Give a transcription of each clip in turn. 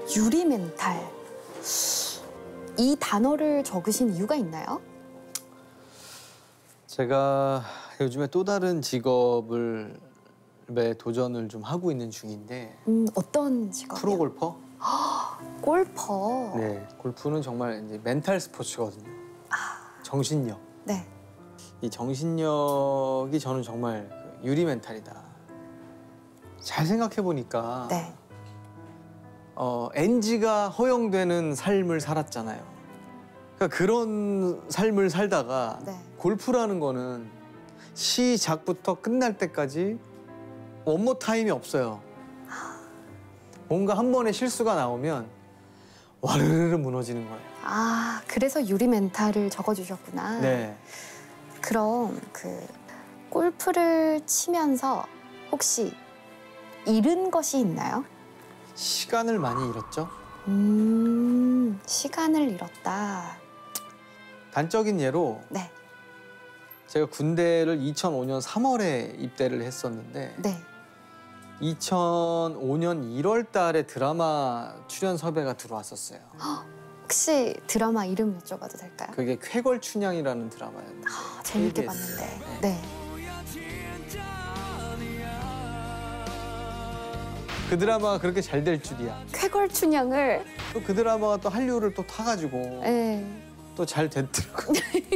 유리 멘탈. 이 단어를 적으신 이유가 있나요? 제가 요즘에 또 다른 직업에 도전을 좀 하고 있는 중인데. 어떤 직업이요? 프로골퍼? 골퍼. 네, 골프는 정말 이제 멘탈 스포츠거든요. 정신력. 네. 이 정신력이 저는 정말 유리 멘탈이다. 잘 생각해 보니까 네. NG가 허용되는 삶을 살았잖아요. 그러니까 그런 삶을 살다가 네. 골프라는 거는 시작부터 끝날 때까지 원모 타임이 없어요. 뭔가 한 번의 실수가 나오면 와르르르 무너지는 거예요. 아, 그래서 유리 멘탈을 적어주셨구나. 네. 그럼 골프를 치면서 혹시 잃은 것이 있나요? 시간을 많이 잃었죠. 시간을 잃었다. 단적인 예로 네. 제가 군대를 2005년 3월에 입대를 했었는데 네. 2005년 1월 달에 드라마 출연 섭외가 들어왔었어요. 혹시 드라마 이름 여쭤봐도 될까요? 그게 쾌걸춘향이라는 드라마였는데. 재밌게 KBS. 봤는데. 네. 네. 그 드라마가 그렇게 잘 될 줄이야. 쾌걸춘향을. 또 그 드라마가 또 한류를 또 타가지고 네. 또 잘 됐더라고요.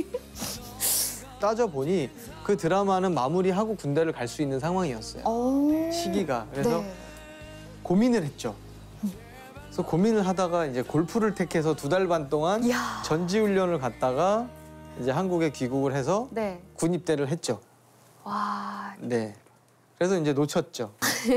따져보니 그 드라마는 마무리하고 군대를 갈 수 있는 상황이었어요. 시기가. 그래서 네. 고민을 했죠. 그래서 고민을 하다가 이제 골프를 택해서 2달 반 동안 이야. 전지훈련을 갔다가 이제 한국에 귀국을 해서 네. 군 입대를 했죠. 와. 네. 그래서 이제 놓쳤죠.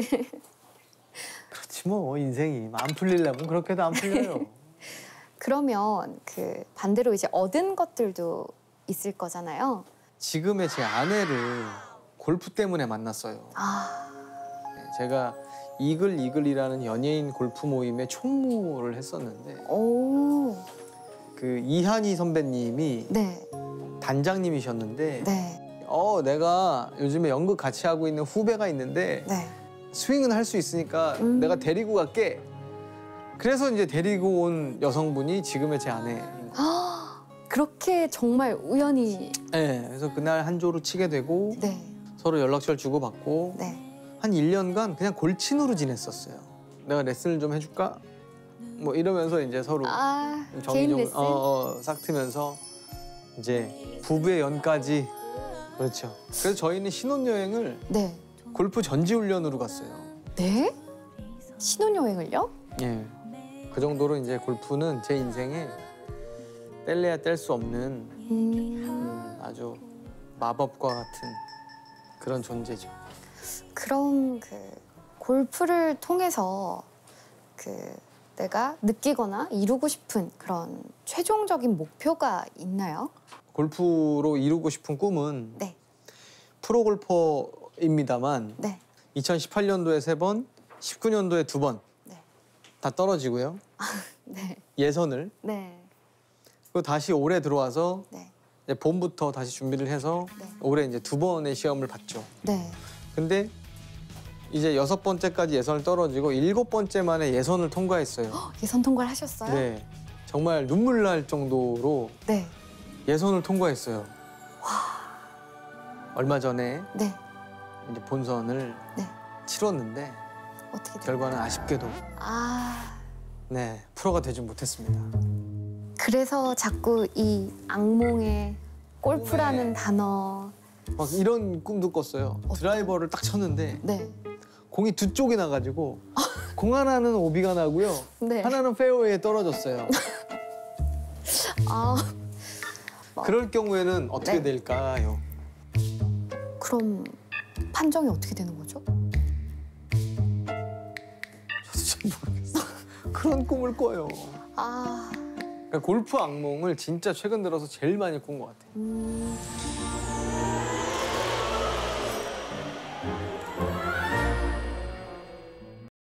그렇지 뭐 인생이 안 풀리려면 그렇게도 안 풀려요. 그러면 반대로 이제 얻은 것들도 있을 거잖아요. 지금의 제 아내를 골프 때문에 만났어요. 네, 제가 이글이글이라는 연예인 골프 모임에 총무를 했었는데 오. 그 이한희 선배님이 네. 단장님이셨는데 네. 내가 요즘에 연극 같이 하고 있는 후배가 있는데 네. 스윙은 할 수 있으니까 내가 데리고 갈게. 그래서 이제 데리고 온 여성분이 지금의 제 아내. 그렇게 정말 우연히. 네, 그래서 그날 한 조로 치게 되고 네. 서로 연락처를 주고받고 네. 한 1년간 그냥 골친으로 지냈었어요. 내가 레슨을 좀 해줄까? 뭐 이러면서 이제 서로 개인 레슨? 싹 트면서 이제 부부의 연까지. 그렇죠. 그래서 저희는 신혼여행을 네. 골프 전지훈련으로 갔어요. 네? 신혼여행을요? 예. 그 정도로 이제 골프는 제 인생에 뗄래야 뗄 수 없는 아주 마법과 같은 그런 존재죠. 그럼 골프를 통해서 내가 느끼거나 이루고 싶은 그런 최종적인 목표가 있나요? 골프로 이루고 싶은 꿈은 네. 프로골퍼입니다만 네. 2018년도에 3번, 19년도에 2번 네. 다 떨어지고요. 네. 예선을. 네. 그리고 다시 올해 들어와서 네. 이제 봄부터 다시 준비를 해서 네. 올해 이제 2번의 시험을 봤죠. 네. 근데 이제 6번째까지 예선을 떨어지고 7번째 만에 예선을 통과했어요. 예선 통과를 하셨어요? 네. 정말 눈물 날 정도로 네. 예선을 통과했어요. 얼마 전에 네. 이제 본선을 네. 치렀는데 어떻게 결과는 아쉽게도 네, 프로가 되지 못했습니다. 그래서 자꾸 이 악몽의 골프라는 단어. 막 이런 꿈도 꿨어요. 드라이버를 딱 쳤는데 네. 공이 두 쪽이 나가지고 공 하나는 오비가 나고요. 네. 하나는 페어웨이에 떨어졌어요. 그럴 경우에는 어떻게 네. 될까요? 그럼 판정이 어떻게 되는 거죠? 저도 잘 모르겠어요. 그런 꿈을 꿔요. 그러니까 골프 악몽을 진짜 최근 들어서 제일 많이 꾼 것 같아요.